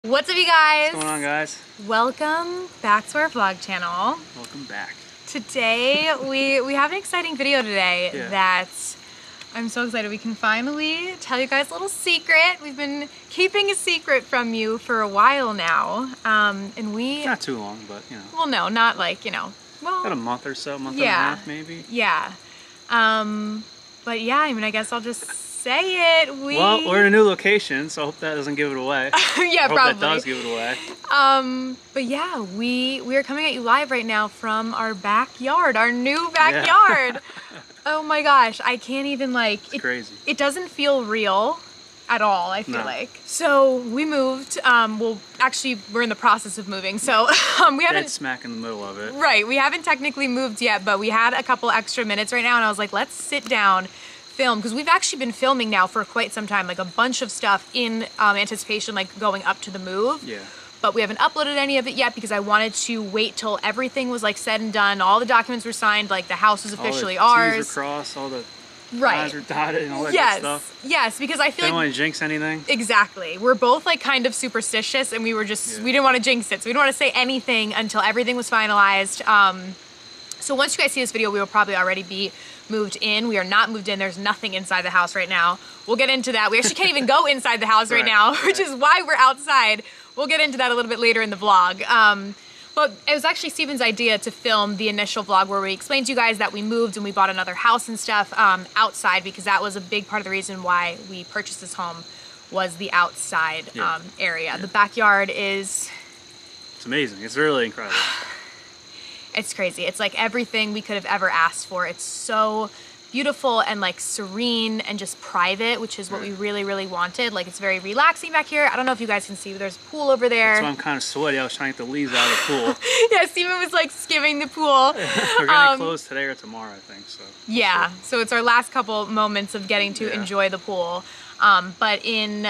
What's up, you guys? What's going on, guys? Welcome back to our vlog channel. Welcome back. Today we have an exciting video today that I'm so excited we can finally tell you guys a little secret. We've been keeping a secret from you for a while now, and we not too long, but you know. Well, no, not like well, about a month or so, month and a half maybe. Yeah, but yeah, I mean, I guess I'll just say it. Well, we're in a new location, so I hope that doesn't give it away. Yeah, I hope probably. that does give it away. But yeah, we are coming at you live right now from our backyard, our new backyard. Yeah. Oh my gosh, I can't even it's crazy. It doesn't feel real at all, I feel like. So we moved, well, actually we're in the process of moving, so we haven't— Dead smack in the middle of it. Right, we haven't technically moved yet, but we had a couple extra minutes right now, and I was like, let's sit down, film, because we've actually been filming now for quite some time, like a bunch of stuff in anticipation, like going up to the move. Yeah. But we haven't uploaded any of it yet because I wanted to wait till everything was like said and done, all the documents were signed, like the house was officially all the ours. T's were crossed, all the I's were dotted, and all that good stuff. Yes, because I feel Don't want to jinx anything. Exactly. We're both like kind of superstitious, and we were just we didn't want to jinx it, so we didn't want to say anything until everything was finalized. So once you guys see this video, we will probably already be moved in. We are not moved in. There's nothing inside the house right now. We'll get into that. We actually can't even go inside the house right now, which is why we're outside. We'll get into that a little bit later in the vlog. But it was actually Steven's idea to film the initial vlog where we explained to you guys that we moved and we bought another house and stuff outside, because that was a big part of the reason why we purchased this home, was the outside area. Yeah. The backyard is— It's amazing. It's really incredible. It's crazy. It's like everything we could have ever asked for. It's so beautiful and like serene and just private, which is what we really, really wanted. Like, it's very relaxing back here. I don't know if you guys can see, but there's a pool over there. That's why I'm kind of sweaty. I was trying to get the leaves out of the pool. Yeah, Steven was like skimming the pool. We're gonna close today or tomorrow, I think. So yeah, so it's our last couple moments of getting to enjoy the pool. But in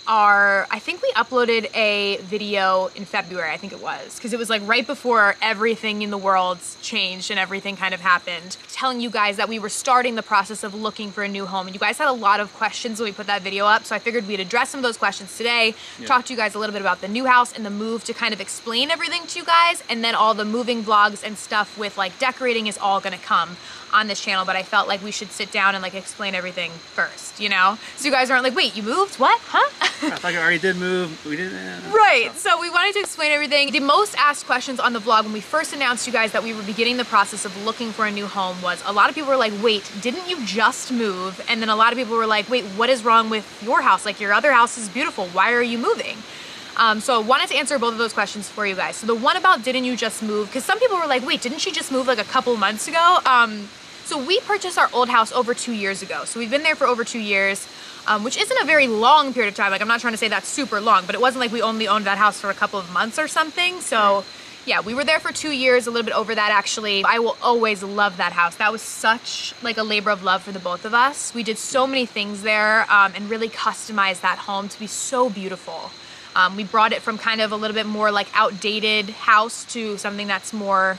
I think we uploaded a video in February, I think it was, because it was like right before everything in the world changed and everything kind of happened, telling you guys that we were starting the process of looking for a new home. And you guys had a lot of questions when we put that video up, so I figured we'd address some of those questions today, talk to you guys a little bit about the new house and the move, to kind of explain everything to you guys, and then all the moving vlogs and stuff with like decorating is all gonna come on this channel. But I felt like we should sit down and like explain everything first, you know? So you guys aren't like, wait, you moved? What? Huh? I thought you already did move. We didn't. Right, so we wanted to explain everything. The most asked questions on the vlog when we first announced to you guys that we were beginning the process of looking for a new home was, a lot of people were like, wait, didn't you just move? And then a lot of people were like, wait, what is wrong with your house? Like, your other house is beautiful. Why are you moving? So I wanted to answer both of those questions for you guys. So the one about didn't you just move? Because some people were like, wait, didn't she just move like a couple months ago? So we purchased our old house over 2 years ago. So we've been there for over 2 years, which isn't a very long period of time. Like, I'm not trying to say that's super long, but it wasn't like we only owned that house for a couple of months or something. So yeah, we were there for 2 years, a little bit over that actually. I will always love that house. That was such like a labor of love for the both of us. We did so many things there and really customized that home to be so beautiful. We brought it from kind of a little bit more like outdated house to something that's more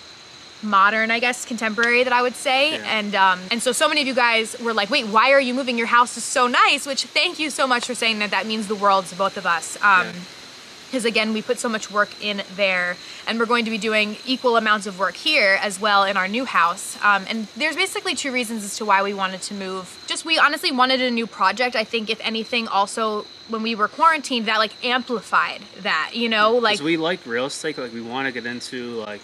modern, I guess, contemporary, that I would say. And so many of you guys were like, wait, why are you moving? Your house is so nice, which thank you so much for saying that. That means the world to both of us. Because again, we put so much work in there, and we're going to be doing equal amounts of work here as well in our new house. And there's basically two reasons as to why we wanted to move. Just, we honestly wanted a new project. I think if anything, also when we were quarantined, that like amplified that, you know, like, we like real estate. Like, we want to get into like,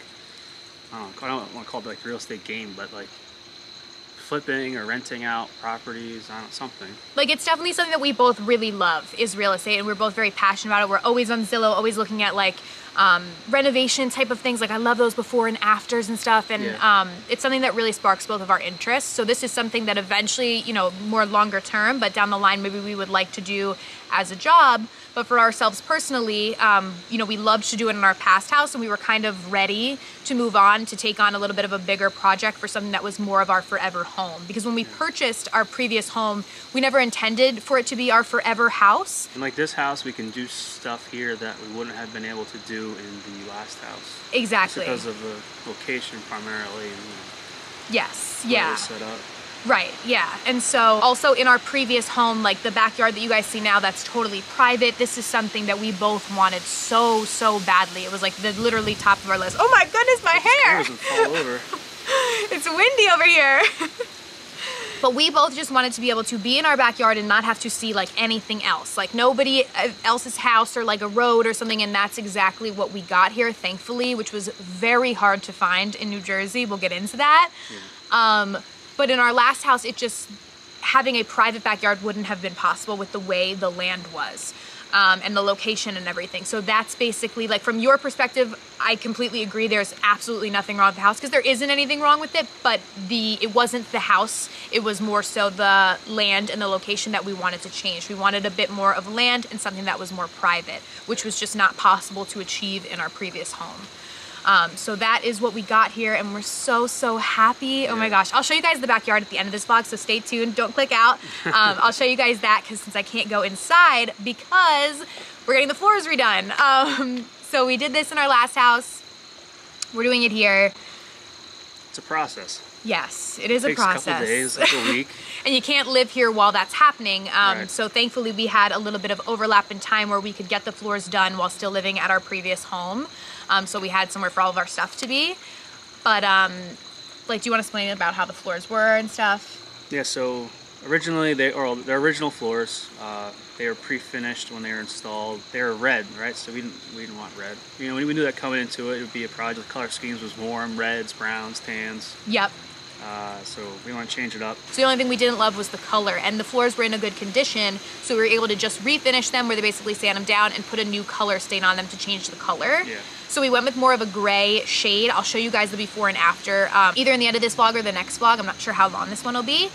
I don't want to call it like real estate game, but like flipping or renting out properties, I don't know, something. Like, it's definitely something that we both really love, is real estate, and we're both very passionate about it. We're always on Zillow, always looking at like renovation type of things. Like, I love those before and afters and stuff, and it's something that really sparks both of our interests. So this is something that eventually, you know, more longer term, but down the line, maybe we would like to do as a job. But for ourselves personally, you know, we loved to do it in our past house, and we were kind of ready to move on, to take on a little bit of a bigger project for something that was more of our forever home. Because when we purchased our previous home, we never intended for it to be our forever house. And like this house, we can do stuff here that we wouldn't have been able to do in the last house. Exactly. Just because of the location primarily. And, yes, yeah. Set up. Right, yeah. And so also in our previous home, like the backyard that you guys see now, that's totally private. This is something that we both wanted so badly. It was like the literally top of our list. Oh my goodness, my hair! Fall over. It's windy over here. But we both just wanted to be able to be in our backyard and not have to see like anything else, like nobody else's house or like a road or something, and that's exactly what we got here, thankfully, which was very hard to find in New Jersey. We'll get into that. Yeah. But in our last house, it just, having a private backyard wouldn't have been possible with the way the land was. And the location and everything. So that's basically, like, from your perspective, I completely agree. There's absolutely nothing wrong with the house, because there isn't anything wrong with it, but it wasn't the house. It was more so the land and the location that we wanted to change. We wanted a bit more of land and something that was more private, which was just not possible to achieve in our previous home. So that is what we got here, and we're so happy. Oh my gosh, I'll show you guys the backyard at the end of this vlog, so stay tuned, don't click out. I'll show you guys that, because since I can't go inside because we're getting the floors redone. So we did this in our last house. We're doing it here. It's a process. Yes, it is a process. A couple days, like a week. And you can't live here while that's happening. Right. So thankfully we had a little bit of overlap in time where we could get the floors done while still living at our previous home. So we had somewhere for all of our stuff to be. But like, do you want to explain about how the floors were and stuff? Yeah, so originally the original floors, they were pre-finished when they were installed. They were red, right? So we didn't want red. You know, we knew that coming into it would be a project. The color schemes was warm, reds, browns, tans. Yep. So we want to change it up. So the only thing we didn't love was the color, and the floors were in a good condition, so we were able to just refinish them where they basically sand them down and put a new color stain on them to change the color. Yeah. So we went with more of a gray shade. I'll show you guys the before and after, either in the end of this vlog or the next vlog. I'm not sure how long this one will be.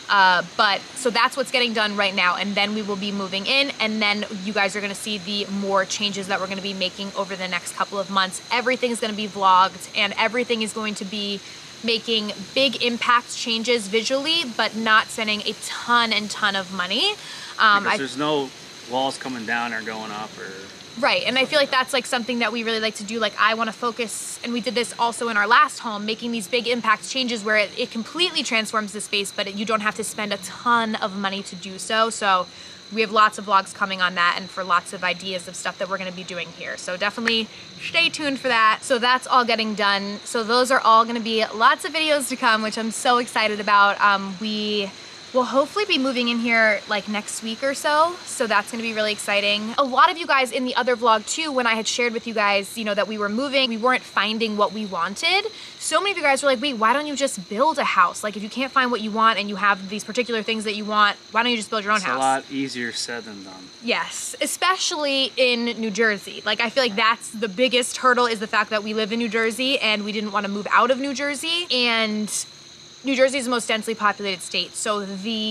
But so that's what's getting done right now, and then we will be moving in, and then you guys are going to see the more changes that we're going to be making over the next couple of months. Everything's going to be vlogged, and everything is going to be making big impact changes visually, but not spending a ton of money. Because there's no walls coming down or going up or... Right, and I feel like that's like something that we really like to do. Like, I want to focus, and we did this also in our last home, making these big impact changes where it completely transforms the space, but you don't have to spend a ton of money to do so. So we have lots of vlogs coming on that, and for lots of ideas of stuff that we're going to be doing here. So definitely stay tuned for that. So that's all getting done. So those are all going to be lots of videos to come, which I'm so excited about. We will hopefully be moving in here like next week or so. So that's going to be really exciting. A lot of you guys in the other vlog too, when I had shared with you guys, you know, that we were moving, we weren't finding what we wanted. So many of you guys were like, wait, why don't you just build a house? Like, if you can't find what you want and you have these particular things that you want, why don't you just build your own house? It's a lot easier said than done. Yes, especially in New Jersey. Like, I feel like that's the biggest hurdle, is the fact that we live in New Jersey and we didn't want to move out of New Jersey. And New Jersey is the most densely populated state. So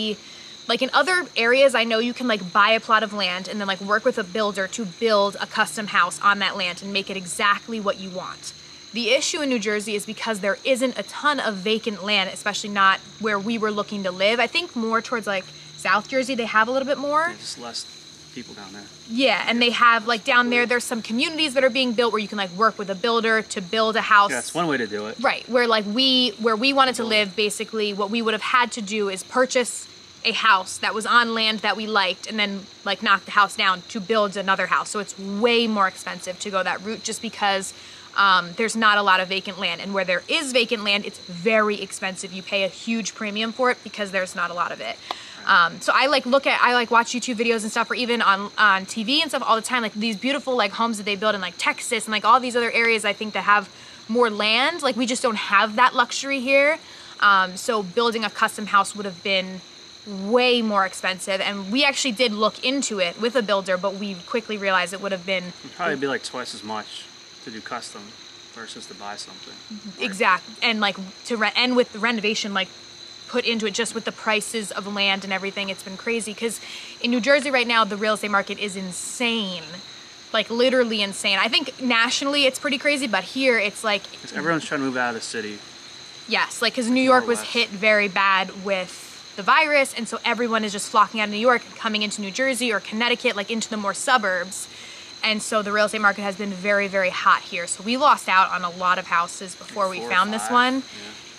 like in other areas, I know you can like buy a plot of land and then like work with a builder to build a custom house on that land and make it exactly what you want. The issue in New Jersey is because there isn't a ton of vacant land, especially not where we were looking to live. I think more towards like South Jersey, they have a little bit more. Yeah, just less people down there. Yeah, and they have like down there, there's some communities that are being built where you can like work with a builder to build a house. Yeah, that's one way to do it. Right, where we wanted to live, basically what we would have had to do is purchase a house that was on land that we liked and then like knock the house down to build another house. So it's way more expensive to go that route, just because there's not a lot of vacant land, and where there is vacant land, it's very expensive. You pay a huge premium for it because there's not a lot of it. So I like watch YouTube videos and stuff, or even on TV and stuff all the time, like these beautiful like homes that they build in like Texas and like all these other areas, I think, that have more land. Like, we just don't have that luxury here. So building a custom house would have been way more expensive, and we actually did look into it with a builder, but we quickly realized it would have been... It'd probably be like twice as much to do custom versus to buy something. Exactly, and like to rent, and with the renovation like put into it, just with the prices of land and everything, it's been crazy. Because in New Jersey right now, the real estate market is insane, like literally insane. I think nationally it's pretty crazy, but here it's like... Everyone's trying to move out of the city. Yes, like, because New York was hit very bad with the virus, and so everyone is just flocking out of New York and coming into New Jersey or Connecticut, like into the more suburbs. And so the real estate market has been very hot here. So we lost out on a lot of houses before we found this one. Yeah.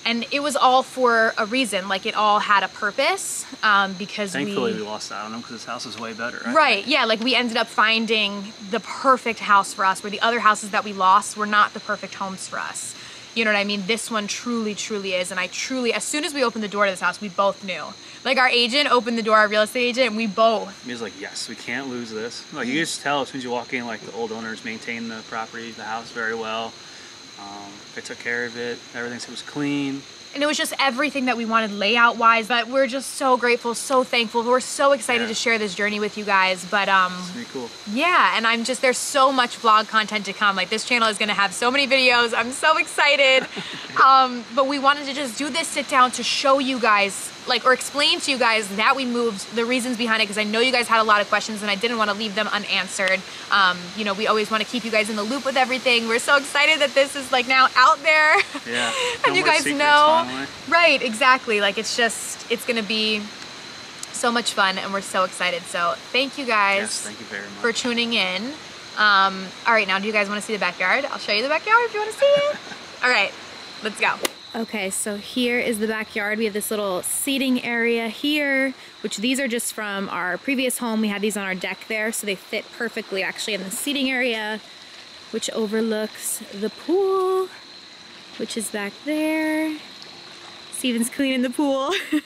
And it was all for a reason, like it all had a purpose, because thankfully we lost out on them because this house is way better, right? Right, yeah, like we ended up finding the perfect house for us, where the other houses that we lost were not the perfect homes for us. You know what I mean? This one truly, truly is, and I truly, as soon as we opened the door to this house, we both knew. Like our agent opened the door, our real estate agent, and we both. He was like, yes, we can't lose this. Like, you can just tell as soon as you walk in, like the old owners maintained the property, the house very well. They took care of it, everything was clean. And it was just everything that we wanted layout-wise, but we're just so grateful, so thankful. We're so excited to share this journey with you guys, but It's pretty cool. yeah, and there's so much vlog content to come. Like this channel is gonna have so many videos. I'm so excited. But we wanted to just do this sit down to show you guys, like, or explain to you guys that we moved, the reasons behind it, because I know you guys had a lot of questions and I didn't want to leave them unanswered. You know, we always want to keep you guys in the loop with everything. We're so excited that this is like now out there. Yeah. And you guys know. Finally. Right, exactly. Like it's gonna be so much fun and we're so excited. So thank you guys. Yes, thank you very much for tuning in. All right, now do you guys want to see the backyard? I'll show you the backyard if you want to see it. All right, let's go. Okay, so here is the backyard. We have this little seating area here, which these are just from our previous home. We had these on our deck there, so they fit perfectly actually in the seating area, which overlooks the pool, which is back there. Steven's cleaning the pool. I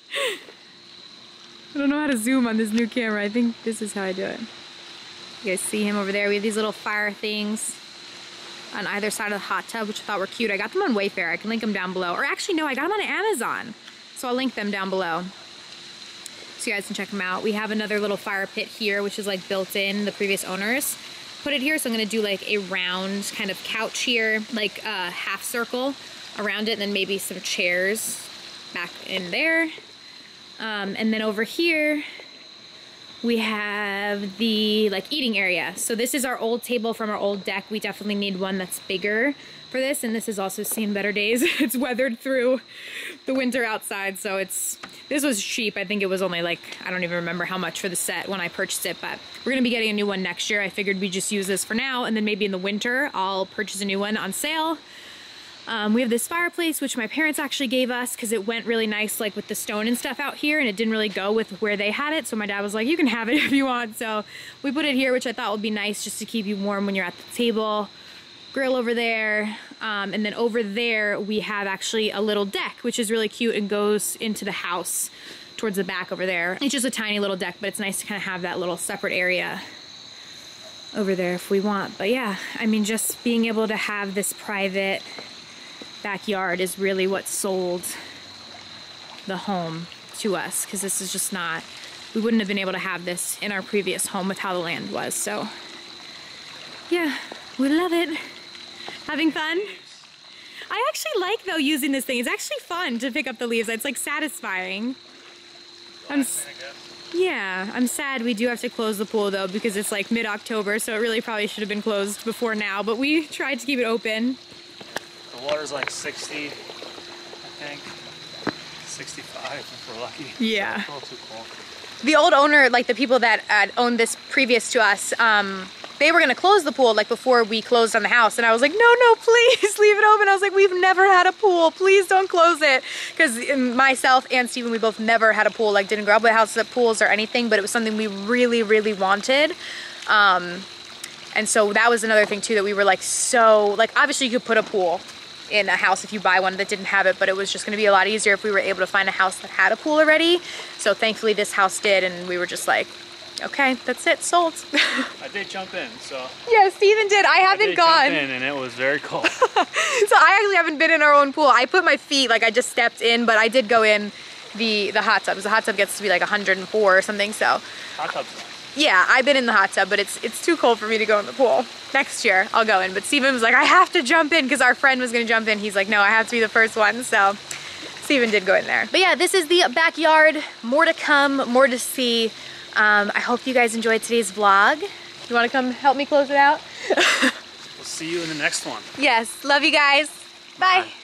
don't know how to zoom on this new camera. I think this is how I do it. You guys see him over there. We have these little fire things on either side of the hot tub, which I thought were cute. I got them on Wayfair. I can link them down below. Or actually, no, I got them on Amazon. So I'll link them down below so you guys can check them out. We have another little fire pit here, which is like built in. The previous owners put it here. So I'm gonna do like a round kind of couch here, like a half circle around it, and then maybe some chairs back in there. And then over here, we have the like eating area. So this is our old table from our old deck. We definitely need one that's bigger for this, and this has also seen better days. It's weathered through the winter outside, so this was cheap. I think it was only like, I don't even remember how much for the set when I purchased it, but we're gonna be getting a new one next year. I figured we'd just use this for now, and then maybe in the winter I'll purchase a new one on sale. We have this fireplace, which my parents actually gave us because it went really nice like with the stone and stuff out here, and it didn't really go with where they had it. So my dad was like, you can have it if you want. So we put it here, which I thought would be nice just to keep you warm when you're at the table. Grill over there. And then over there, we have actually a little deck, which is really cute and goes into the house towards the back over there. It's just a tiny little deck, but it's nice to kind of have that little separate area over there if we want. But yeah, I mean, just being able to have this private backyard is really what sold the home to us, because this is just not, we wouldn't have been able to have this in our previous home with how the land was. So yeah, we love it. Having fun. I actually like though using this thing. It's actually fun to pick up the leaves. It's like satisfying. Yeah, I'm sad we do have to close the pool though, because it's like mid-October, so it really probably should have been closed before now, but we tried to keep it open. The water's like 60, I think. 65 if we're lucky. Yeah. It's a little too cold. The old owner, like the people that had owned this previous to us, they were gonna close the pool like before we closed on the house, and I was like, no, please leave it open. I was like, we've never had a pool, please don't close it. Because myself and Steven, we both never had a pool, like didn't grow up with houses that pools or anything, but it was something we really, really wanted. And so that was another thing too, that we were like, so, like obviously you could put a pool in a house if you buy one that didn't have it, but it was just gonna be a lot easier if we were able to find a house that had a pool already. So thankfully this house did, and we were just like, okay, that's it, sold. I did jump in, so. Yeah, Steven did. I haven't gone. Jump in and it was very cold. So I actually haven't been in our own pool. I put my feet, like I just stepped in, but I did go in the hot tub. The hot tub gets to be like 104 or something, so. Hot tub's nice. Yeah, I've been in the hot tub, but it's too cold for me to go in the pool. Next year, I'll go in. But Steven was like, I have to jump in, because our friend was gonna jump in. He's like, no, I have to be the first one, so Steven did go in there. But yeah, this is the backyard. More to come, more to see. I hope you guys enjoyed today's vlog. You wanna come help me close it out? We'll see you in the next one. Yes, love you guys. Bye. Bye.